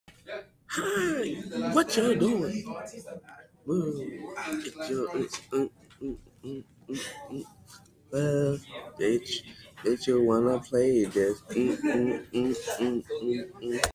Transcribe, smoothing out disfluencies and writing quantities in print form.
Hi, what you doing? Well, get your well, bitch, bitch, you wanna play this?